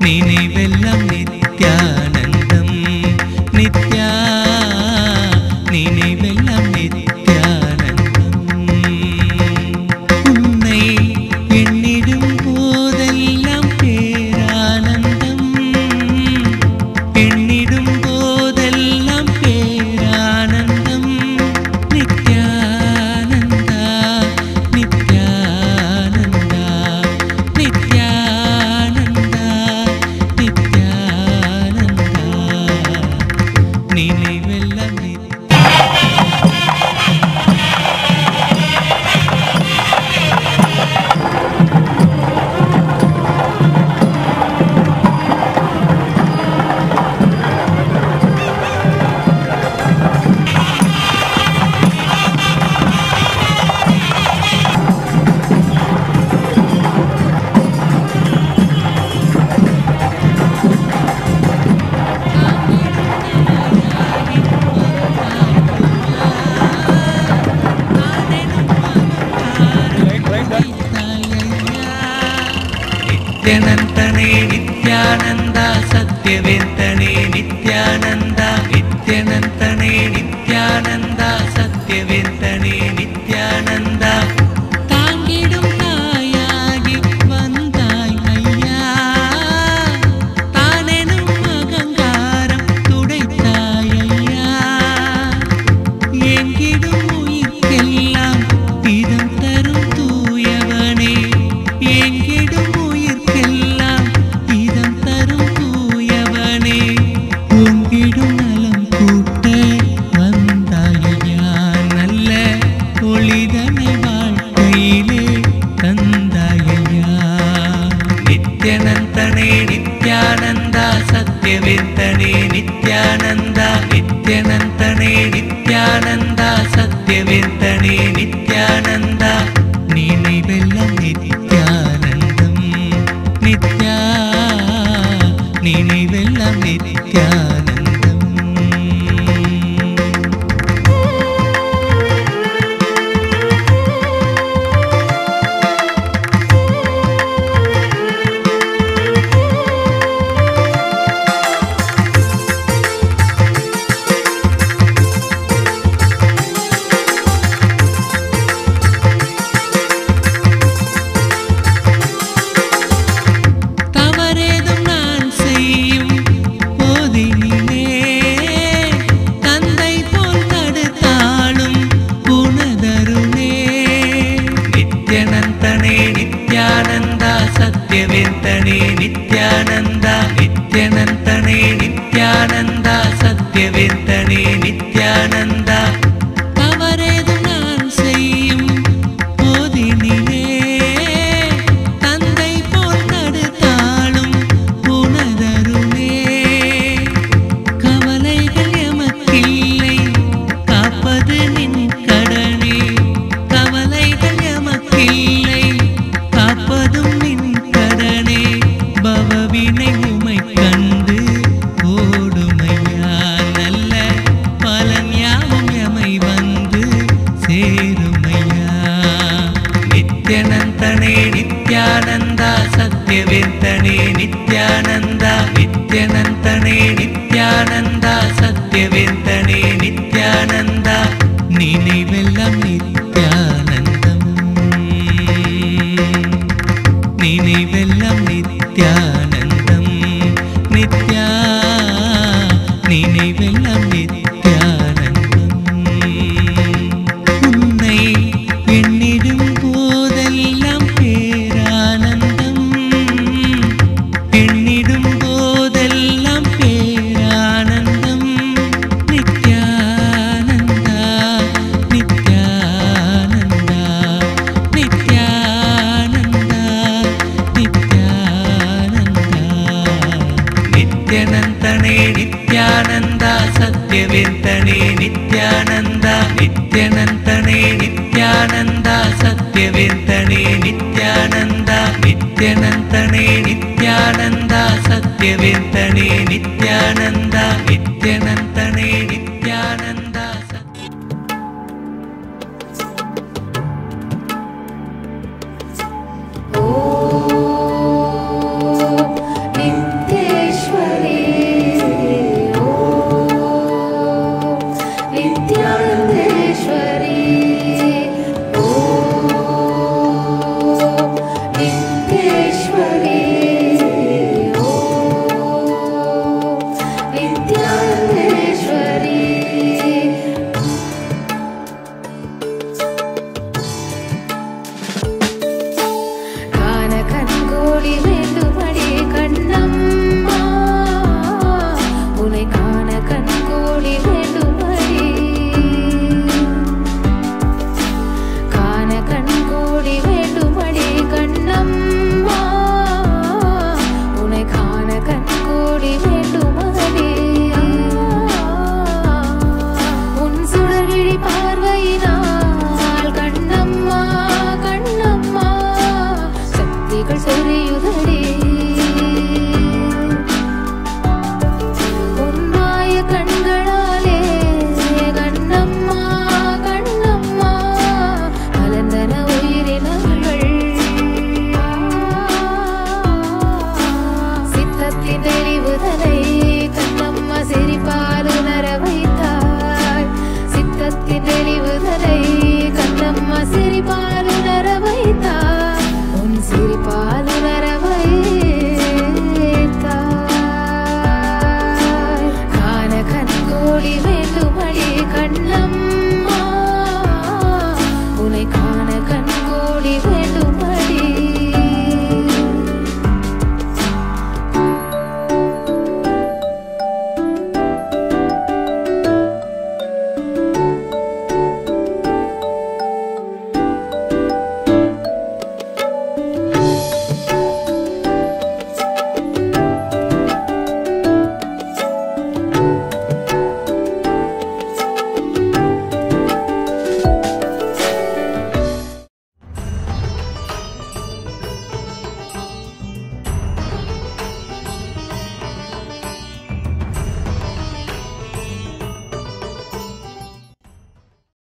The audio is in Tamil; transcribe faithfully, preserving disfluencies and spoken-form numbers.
நினைவெல்லாம் நித்யானந்தம் நித்யா நினைவெல்லாம் நித்யானந்தம் உன்னை எண்ணிடும் போதெல்லாம் பேரானந்தம் எண்ணிடும் போதெல்லாம் பேரானந்தம் நித்யானந்தா நித்யானந்தா நித்யானந்தா நித்யானந்தா நினைவெல்லாம் நித்யானந்தனே நித்யானந்தா சத்யவேந்தனே நித்யானந்தா நித்யானந்தனே நித்யானந்தா சத்யவேந்தனே நித்யானந்தா தாங்கிடும் தாயாகி வந்தாய் ஐயா தானெனும் அகங்காரம் துடைத்தாய் ஐயா எங்கிடும் உயிர்க்கெல்லாம் இதம் தரும் தூயவனே எங்கிடும் உயிர்க்கெல்லாம் இதம் தரும் தூயவனே உங்கிடும் நலம் கூட்ட வந்தாயா நல்ல ஒளிதனை வாழ்க்கையிலே தந்தாயா நித்யானந்தனே நித்யானந்தா சத்யவேந்தனே நித்யானந்தா நித்யானந்தனே நித்யானந்தா சத்யவேந்தனே நித்யானந்தா நினைவெல்லாம் நித்யானந்தம் நித்யா நினைவெல்லாம் நித்யானந்தம் தவறேதும் நான் செய்யும் போதினிலே தந்தை போல் தடுத்தாலும் குணதருணே நித்யானந்தனே நித்யானந்தா சத்யவேந்தனே நித்யானந்தா நித்யானந்தனே நித்யானந்தா சத்யவேந்தனே நித்யானந்தா தவறேதும் நான் செய்யும் போதினிலே தந்தை போல் தடுத்தாலும் உனதருளே கவலைகள் எமக்கில்லை காப்பது நின் கடனே கவலைகள் எமக்கில்லை காப்பதும் நின் கடனே பவவினை உமை கண்டு ஓடுமையா நல்ல பலன் யாவும் எமை வந்து சேருமையா நித்யானந்தனே நித்யானந்தா சத்யவேந்தனே நித்யானந்தா நித்யானந்தனே நித்யானந்தா சத்யவேந்தனே நித்யானந்தா நினைவெல்லாம் நித்யானந்தம் நினைவெல்லாம் நித்யானந்தம் நித்யா நினைவெல்லாம் நித்யானந்தம் உன்னை எண்ணிடும் போதெல்லாம் பேரானந்தம் எண்ணிடும் போதெல்லாம் பேரானந்தம் நித்யானந்தா நித்யானந்தா நித்யானந்தா நித்யானந்தா நித்யானந்தனே நித்யானந்தா சத்யவேந்தனே நித்யானந்தா நித்யானந்தனே நித்யானந்தா சத்யவேந்தனே நித்யானந்தா நித்யானந்தனே நித்யானந்தா சத்யவேந்தனே நித்யானந்தா நித்யானந்த